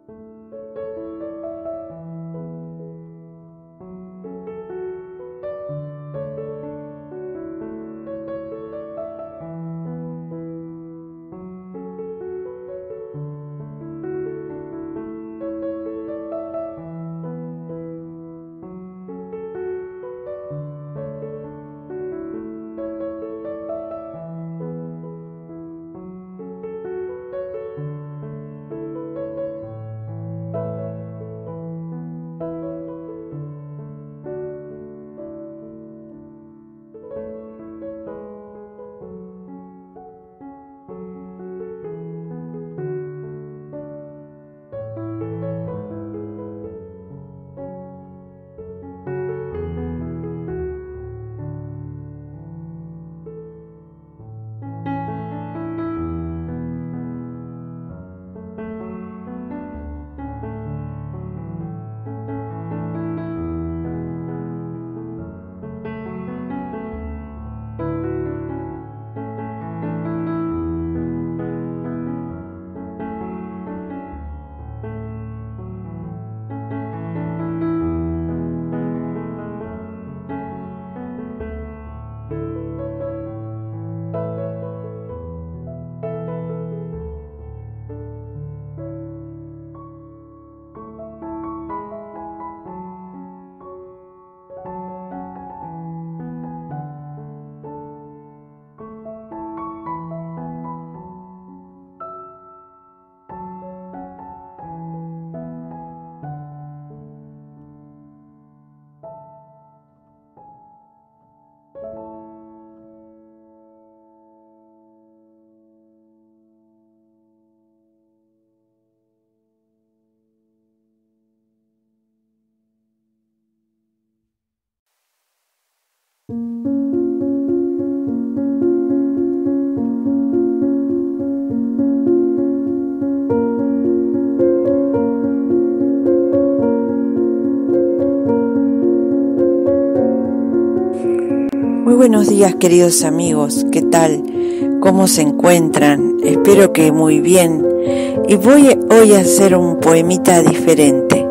Muy buenos días, queridos amigos, ¿qué tal? ¿Cómo se encuentran? Espero que muy bien. Y voy hoy a hacer un poemita diferente.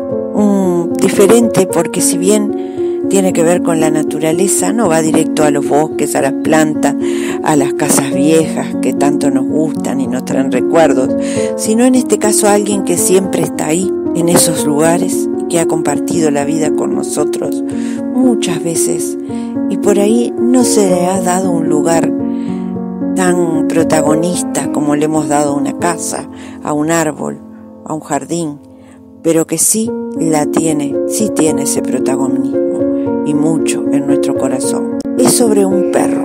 Diferente porque si bien tiene que ver con la naturaleza, no va directo a los bosques, a las plantas, a las casas viejas que tanto nos gustan y nos traen recuerdos, sino en este caso a alguien que siempre está ahí, en esos lugares, y que ha compartido la vida con nosotros muchas veces, y por ahí no se le ha dado un lugar tan protagonista como le hemos dado a una casa, a un árbol, a un jardín, pero que sí tiene ese protagonismo y mucho en nuestro corazón. Es sobre un perro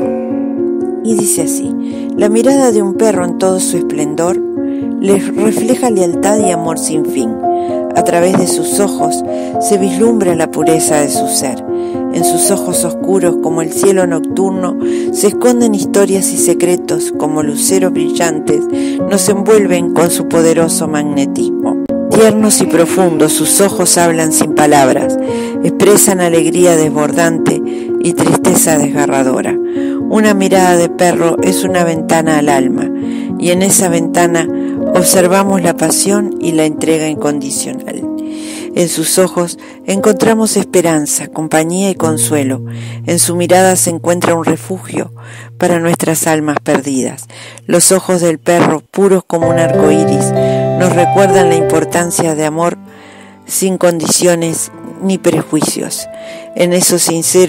y dice así: la mirada de un perro en todo su esplendor le refleja lealtad y amor sin fin. A través de sus ojos se vislumbra la pureza de su ser. En sus ojos oscuros como el cielo nocturno se esconden historias y secretos, como luceros brillantes nos envuelven con su poderoso magnetismo. Tiernos y profundos, sus ojos hablan sin palabras, expresan alegría desbordante y tristeza desgarradora. Una mirada de perro es una ventana al alma, y en esa ventana observamos la pasión y la entrega incondicional. En sus ojos encontramos esperanza, compañía y consuelo. En su mirada se encuentra un refugio para nuestras almas perdidas. Los ojos del perro, puros como un arco iris, nos recuerdan la importancia de amor sin condiciones ni prejuicios. En esos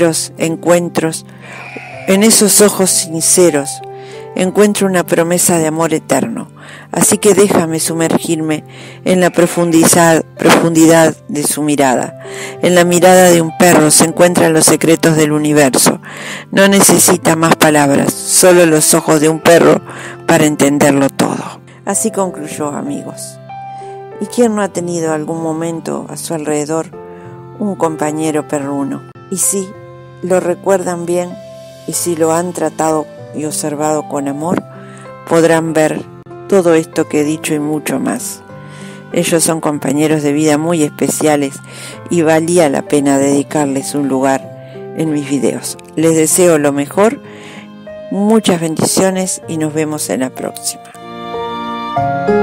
ojos sinceros, encuentro una promesa de amor eterno. Así que déjame sumergirme en la profundidad de su mirada. En la mirada de un perro se encuentran los secretos del universo. No necesita más palabras, solo los ojos de un perro para entenderlo todo. Así concluyó, amigos. ¿Y quién no ha tenido algún momento a su alrededor un compañero perruno? Y si lo recuerdan bien, y si lo han tratado y observado con amor, podrán ver todo esto que he dicho y mucho más. Ellos son compañeros de vida muy especiales y valía la pena dedicarles un lugar en mis videos. Les deseo lo mejor, muchas bendiciones y nos vemos en la próxima.